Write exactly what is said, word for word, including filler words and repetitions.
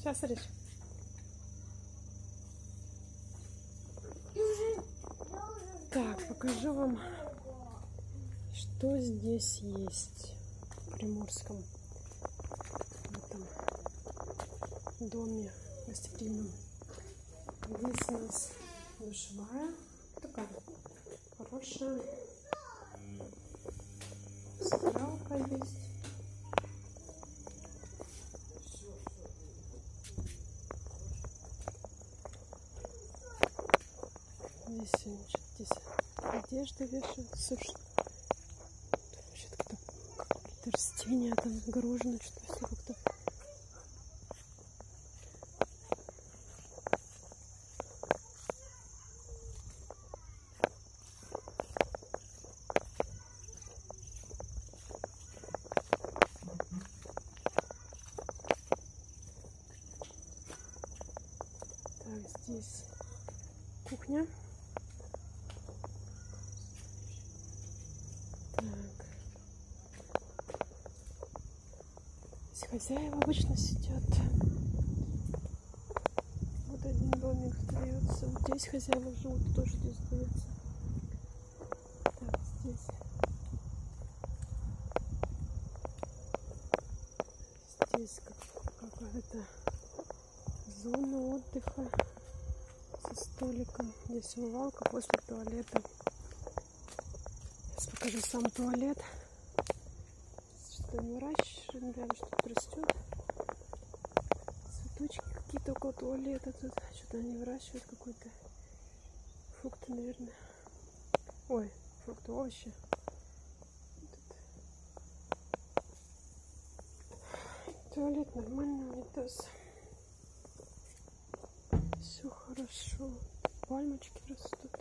Сейчас, Рич. Так, покажу вам, что здесь есть в Приморском, в этом доме гостеприимном. Здесь у нас душевая, такая хорошая, стиралка есть. Здесь, значит, здесь одежда вешают, сушат. Тут какие-то растения там огорожены, что-то все как-то. Так, здесь кухня. Так. Здесь хозяева обычно сидят. Вот один домик сдается. Вот здесь хозяева живут, тоже здесь сдается. Так, здесь. Здесь как, какая-то зона отдыха со столиком. Здесь умывалка после туалета. Сейчас покажу сам туалет. Что-то не выращиваем, рядом что-то растет. Цветочки какие-то около туалета тут. Что-то они выращивают, какой-то фрукты, наверное. Ой, фрукты, овощи. Тут. Туалет нормальный, унитаз. Все хорошо. Пальмочки растут.